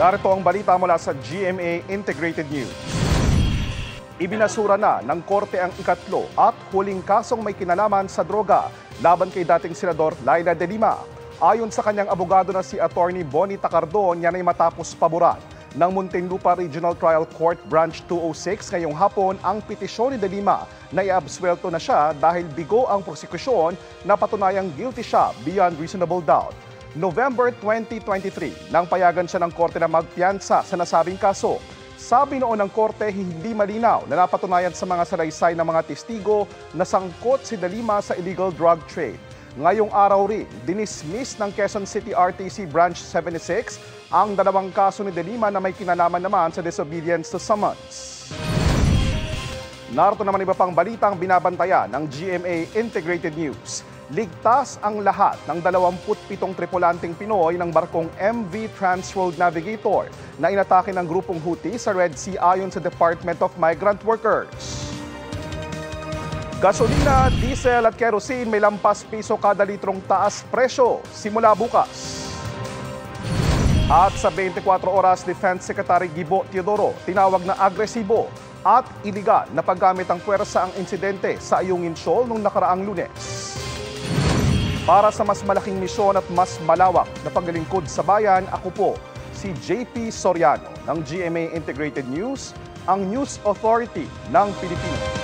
Narito ang balita mula sa GMA Integrated News. Ibinasura na ng korte ang ikatlo at huling kasong may kinalaman sa droga laban kay dating Senador Laila De Lima. Ayon sa kanyang abogado na si Attorney Bonnie Tacardon, yan ay matapos paboran ng Muntinlupa Regional Trial Court Branch 206 ngayong hapon ang petisyon ni De Lima na iabsuelto na siya dahil bigo ang prosekusyon na patunayang guilty siya beyond reasonable doubt. November 2023, nang payagan siya ng korte na magpiyansa sa nasabing kaso. Sabi noon ng korte, hindi malinaw na napatunayan sa mga salaysay ng mga testigo na sangkot si De Lima sa illegal drug trade. Ngayong araw rin, dinismiss ng Quezon City RTC Branch 76 ang dalawang kaso ni De Lima na may kinalaman naman sa disobedience to summons. Narito naman iba pang balitang binabantayan ng GMA Integrated News. Ligtas ang lahat ng 27 tripulanteng Pinoy ng barkong MV Transworld Navigator na inatake ng grupong Houthi sa Red Sea ayon sa Department of Migrant Workers. Gasolina, diesel at kerosene may lampas piso kada litrong taas presyo simula bukas. At sa 24 oras, Defense Secretary Gibo Teodoro tinawag na agresibo at iligal na paggamit ng puwersa ang insidente sa Ayungin Shoal noong nakaraang Lunes. Para sa mas malaking misyon at mas malawak na paglilingkod sa bayan, ako po si JP Soriano ng GMA Integrated News, ang News Authority ng Pilipinas.